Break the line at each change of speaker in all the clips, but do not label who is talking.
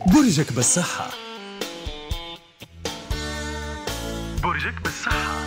برجك بالصحة. برجك بالصحة.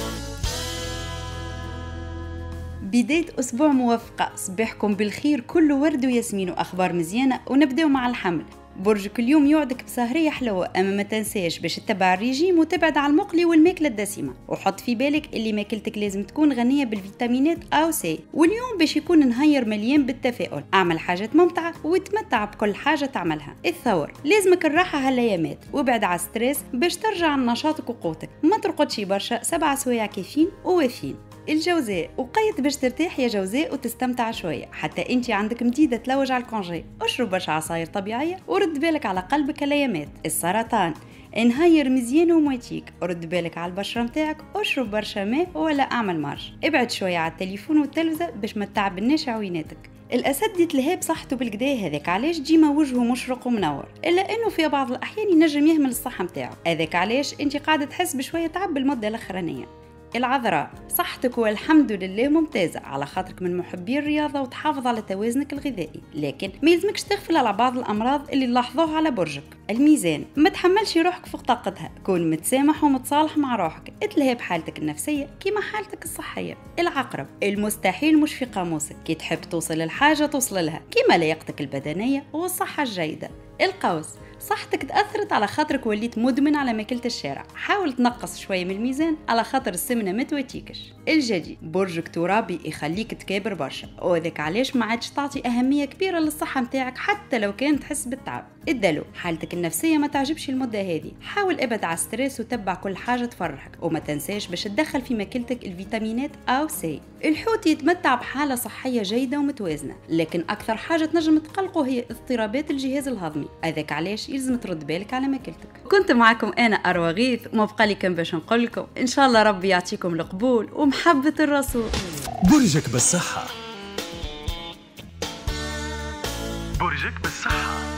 بداية أسبوع موفقة، صباحكم بالخير، كله ورد وياسمين وأخبار مزيانة. ونبدأ مع الحمل. برجك اليوم يوعدك بسهرية حلوة، أما ما تنساش باش تتبع الريجيم وتبعد على المقلي والماكلة الدسمة، وحط في بالك اللي ماكلتك لازم تكون غنية بالفيتامينات A و C. واليوم باش يكون نهير مليان بالتفاؤل، اعمل حاجات ممتعة وتمتع بكل حاجة تعملها. الثور لازمك الراحة هالايامات، وابعد على ستريس باش ترجع لنشاطك وقوتك. ما ترقدش برشا، 7 سوايع كافيين ووافين. الجوزاء وقيت باش ترتاح يا جوزاء وتستمتع شوية، حتى انتي عندك مديدة تلوج على الكونجي. اشرب برشا عصاير طبيعية ورد بالك على قلبك الايامات. السرطان انهير مزيان ومواتيك، رد بالك على البشرة متاعك، اشرب برشا ماء ولا اعمل مارش. ابعد شوية على التليفون والتلفزة باش ما تتعبناش عويناتك. الاسد يتلهى بصحته بالكدا، هذاك علاش ديما وجهه مشرق ومنور، الا انه في بعض الاحيان ينجم يهمل الصحة متاعه، هذاك علاش انتي قاعدة تحس بشوية تعب بالمدة الاخرانية. العذراء صحتك والحمد لله ممتازة، على خاطرك من محبي الرياضة وتحافظ على توازنك الغذائي، لكن ما يلزمكش تغفل على بعض الأمراض اللي نلاحظوها على برجك. الميزان ما تحملش روحك فوق طاقتها، كون متسامح ومتصالح مع روحك، اتلهي بحالتك النفسية كيما حالتك الصحية. العقرب المستحيل مش في قاموسك، كي تحب توصل للحاجة توصل لها، كيما لياقتك البدنية والصحة الجيدة. القوس صحتك تأثرت على خاطرك وليت مدمن على ماكلة الشارع، حاول تنقص شوية من الميزان على خاطر السمنة ما تواتيكش. الجدي برجك ترابي يخليك تكابر برشا، وذاك علاش ما عادش تعطي أهمية كبيرة للصحة متاعك حتى لو كان تحس بالتعب. الدلو حالتك النفسية ما تعجبش المدة هذه، حاول ابعد على ستريس وتبع كل حاجة تفرحك، وما تنساش باش تدخل في ماكلتك الفيتامينات A و C. الحوت يتمتع بحالة صحية جيدة ومتوازنة، لكن أكثر حاجة تنجم تقلقه هي اضطرابات الجهاز الهضمي، هذاك علاش يلزم ترد بالك على ماكلتك. كنت معكم أنا أروى غيث، ما بقى لي كان باش نقول لكم إن شاء الله ربي يعطيكم القبول ومحبة الرسول.
برجك بالصحة. برجك بالصحة.